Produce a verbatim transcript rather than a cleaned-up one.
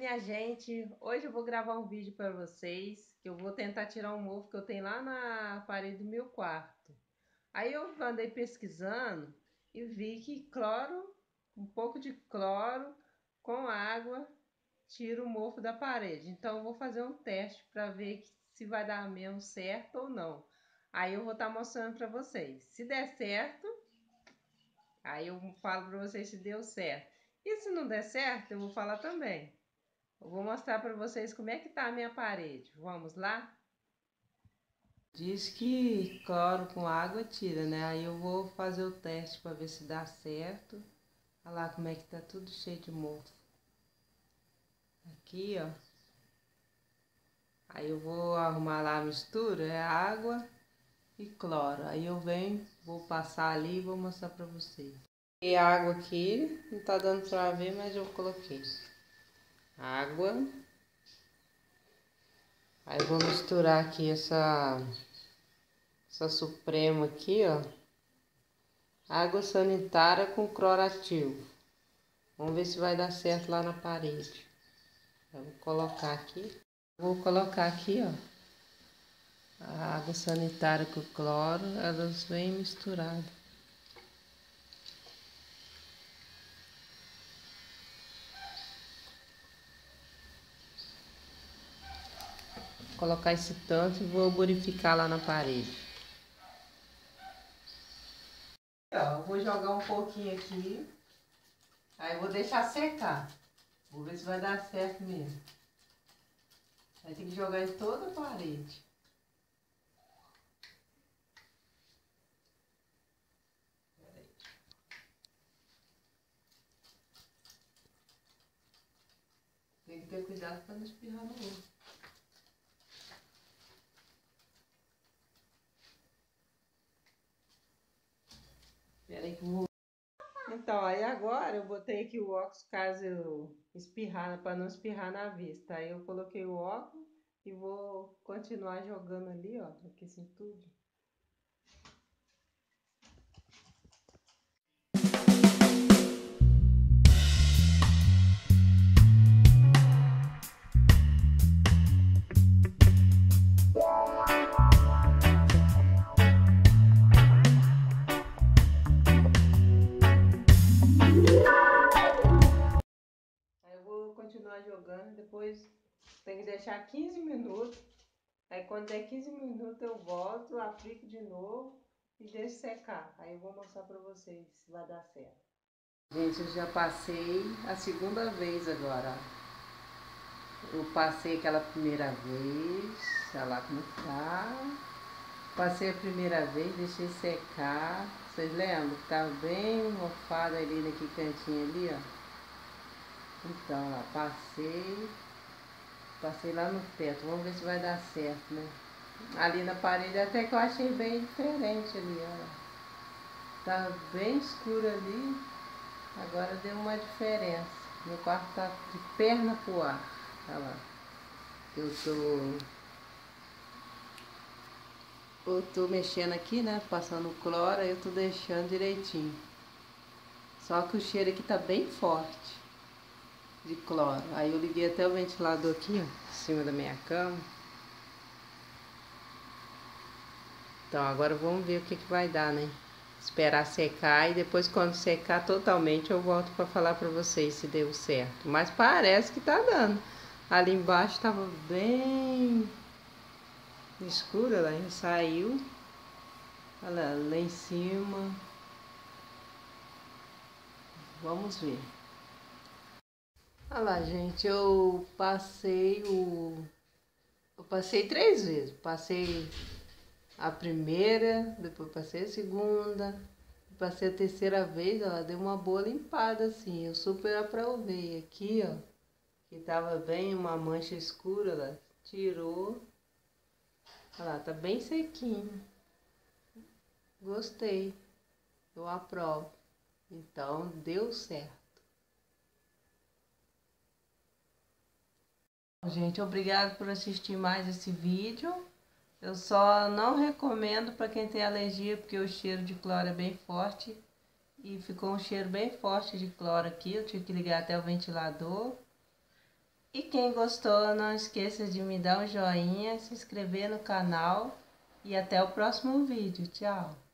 minha gente, hoje eu vou gravar um vídeo para vocês, que eu vou tentar tirar um mofo que eu tenho lá na parede do meu quarto. Aí eu andei pesquisando e vi que cloro, um pouco de cloro com água, tira o mofo da parede. Então eu vou fazer um teste para ver se vai dar mesmo certo ou não. Aí eu vou estar mostrando para vocês. Se der certo, aí eu falo para vocês se deu certo. E se não der certo, eu vou falar também. Eu vou mostrar para vocês como é que tá a minha parede. Vamos lá? Diz que cloro com água tira, né? Aí eu vou fazer o teste para ver se dá certo. Olha lá como é que tá tudo cheio de mofo. Aqui, ó. Aí eu vou arrumar lá a mistura, é água e cloro. Aí eu venho, vou passar ali e vou mostrar para vocês. E a água aqui, não tá dando para ver, mas eu coloquei. Água. Aí eu vou misturar aqui essa, essa Suprema aqui, ó. Água sanitária com clorativo. Vamos ver se vai dar certo lá na parede. Eu vou colocar aqui. Vou colocar aqui, ó. A água sanitária com cloro, elas vêm misturadas. Vou colocar esse tanto e vou burificar lá na parede. Eu vou jogar um pouquinho aqui. Aí eu vou deixar secar. Vou ver se vai dar certo mesmo. Aí tem que jogar em toda a parede. Tem que ter cuidado para não espirrar no olho. Espera aí que eu vou... Então, aí agora eu botei aqui o óculos caso eu espirrar, para não espirrar na vista. Aí eu coloquei o óculos e vou continuar jogando ali, ó, aqui assim tudo. Aí eu vou continuar jogando, depois tem que deixar quinze minutos. Aí quando der quinze minutos eu volto, aplico de novo e deixo secar. Aí eu vou mostrar pra vocês se vai dar certo. Gente, eu já passei a segunda vez agora. Eu passei aquela primeira vez, olha lá como tá. Passei a primeira vez, deixei secar. Vocês lembram? Tava bem mofado ali naquele cantinho ali, ó. Então, ó, passei. Passei lá no teto. Vamos ver se vai dar certo, né? Ali na parede até que eu achei bem diferente ali, ó. Tá bem escuro ali. Agora deu uma diferença. Meu quarto tá de perna pro ar. Olha lá. Eu tô... Eu tô mexendo aqui, né? Passando cloro, eu tô deixando direitinho. Só que o cheiro aqui tá bem forte de cloro. Aí eu liguei até o ventilador aqui, ó, em cima da minha cama. Então agora vamos ver o que que vai dar, né? Esperar secar e depois quando secar totalmente eu volto para falar para vocês se deu certo. Mas parece que tá dando. Ali embaixo tava bem escuro, ela já saiu. Olha lá, lá em cima. Vamos ver. Olha lá, gente, eu passei o... Eu passei três vezes. Passei a primeira, depois passei a segunda, passei a terceira vez, ela deu uma boa limpada assim. Eu super aprovei aqui, ó, que tava bem uma mancha escura, ela tirou. Olha lá, tá bem sequinho. Gostei. Eu aprovo. Então, deu certo. Gente, obrigado por assistir mais esse vídeo. Eu só não recomendo para quem tem alergia, porque o cheiro de cloro é bem forte. E ficou um cheiro bem forte de cloro aqui, eu tive que ligar até o ventilador. E quem gostou, não esqueça de me dar um joinha, se inscrever no canal e até o próximo vídeo. Tchau!